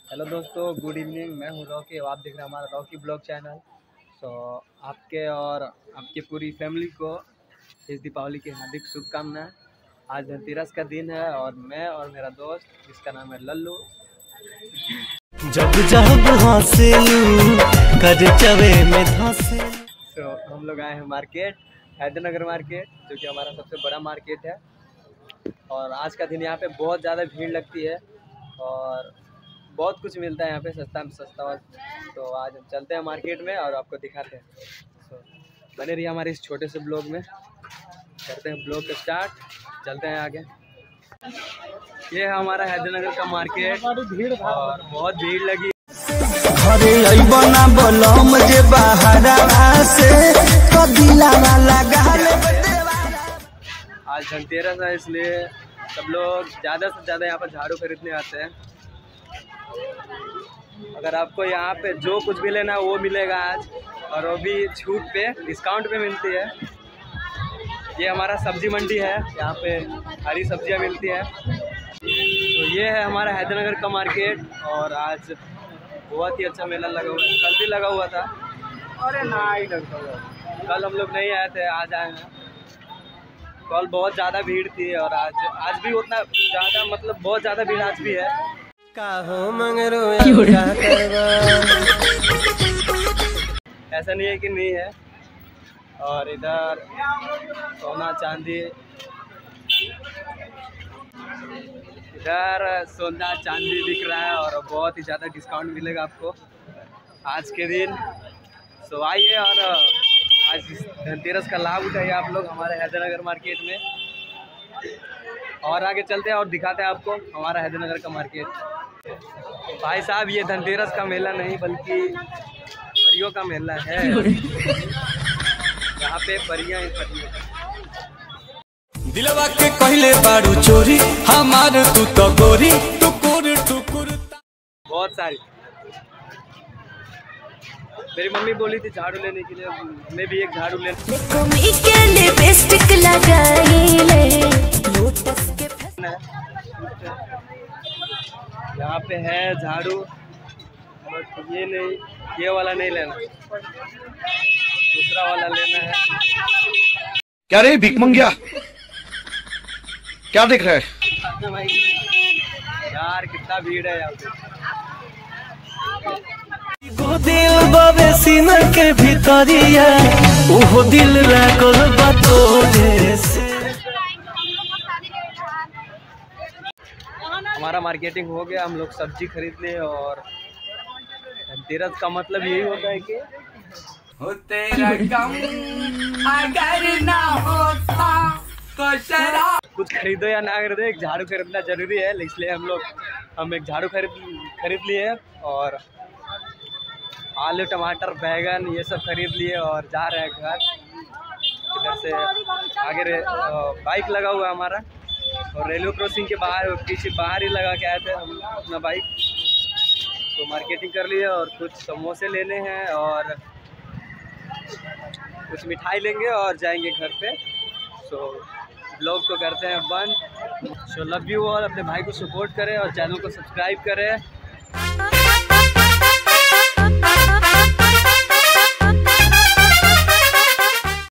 Hello दोस्तों, good evening. मैं हूँ रॉकी और आप देख रहे हैं हमारा रॉकी ब्लॉग चैनल। आपके और आपकी पूरी फैमिली को इस दीपावली की हार्दिक शुभकामनाएं। आज धनतेरस का दिन है और मैं और मेरा दोस्त जिसका नाम है लल्लू हम लोग आए हैं मार्केट, हैदरनगर मार्केट, जो कि हमारा सबसे बड़ा मार्केट है। और आज का दिन यहाँ पे बहुत ज़्यादा भीड़ लगती है और बहुत कुछ मिलता है यहाँ पे सस्ता में सस्ता। तो आज हम चलते हैं मार्केट में और आपको दिखाते हैं। बने रहिए हमारे इस छोटे से ब्लॉग में। करते हैं ब्लॉग का स्टार्ट, चलते हैं आगे। ये है हमारा हैदरनगर का मार्केट और बहुत भीड़ लगी। आज धनतेरस है, इसलिए सब लोग ज़्यादा से ज़्यादा यहाँ पर झाड़ू खरीदने आते हैं। अगर आपको यहाँ पे जो कुछ भी लेना है वो मिलेगा आज, और वो भी छूट पे, डिस्काउंट पे मिलती है। ये हमारा सब्जी मंडी है, यहाँ पे हरी सब्जियाँ मिलती है। तो ये है हमारा हैदरनगर का मार्केट और आज बहुत ही अच्छा मेला लगा हुआ है। कल भी लगा हुआ था, अरे नहीं लगता हुआ, कल हम लोग नहीं आए थे, आज आए हैं। कल बहुत ज़्यादा भीड़ थी और आज भी उतना ज़्यादा, मतलब बहुत ज़्यादा भीड़ आज भी है। ऐसा नहीं है कि नहीं है। और इधर सोना चांदी, इधर सोना चांदी बिक रहा है और बहुत ही ज़्यादा डिस्काउंट मिलेगा आपको आज के दिन। सो आइए और आज इस धनतेरस का लाभ उठाइए आप लोग हमारे हैदरनगर मार्केट में। और आगे चलते हैं और दिखाते हैं आपको हमारा हैदरनगर का मार्केट। भाई साहब, ये धनतेरस का मेला नहीं बल्कि परियों का मेला है। यहाँ पे परियां ही परियां। दिलवा के कहले बारू चोरी हमार तू तो गोरी टुकुर टुकुर। बहुत सारी। मेरी मम्मी बोली थी झाड़ू लेने के लिए, मैं भी एक झाड़ू ले। यहाँ पे है झाड़ू, बट ये नहीं, ये वाला नहीं लेना, दूसरा वाला लेना है। क्या रे भीख मंगिया, क्या देख रहा है? यार कितना भीड़ है यहाँ पे। दिल बाबे सीना के भीतरिया ओहो दिल लागल बा तोरे से। हमारा मार्केटिंग हो गया, हम लोग सब्जी खरीद लिए। और धनतेरस का मतलब यही होता है कि हो तेरा गम अगर ना होता तो शराब। कुछ खरीदो या ना खरीदो, एक झाड़ू खरीदना जरूरी है, इसलिए हम एक झाड़ू खरीद लिए और आलू टमाटर बैगन ये सब खरीद लिए और जा रहे हैं घर। इधर से आगे बाइक लगा हुआ है हमारा, और रेलवे क्रॉसिंग के बाहर पीछे बाहर ही लगा के आए थे हम अपना बाइक। तो मार्केटिंग कर लिए और कुछ समोसे लेने हैं और कुछ मिठाई लेंगे और जाएंगे घर पे। सो ब्लॉग को करते हैं बंद। सो लव यू, और अपने भाई को सपोर्ट करें और चैनल को सब्सक्राइब करें।